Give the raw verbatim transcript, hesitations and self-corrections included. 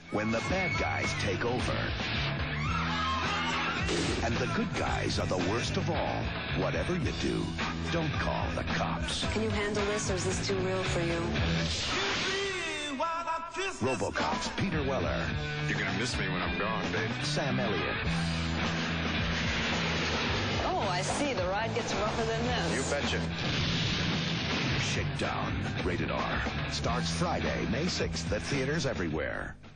when the bad guys take over. And the good guys are the worst of all. Whatever you do, don't call the cops. Can you handle this, or is this too real for you? RoboCop's Peter Weller. You're gonna miss me when I'm gone, babe. Sam Elliott. Oh, I see. The ride gets rougher than this. You betcha. Shakedown. Rated R. Starts Friday, May sixth at theaters everywhere.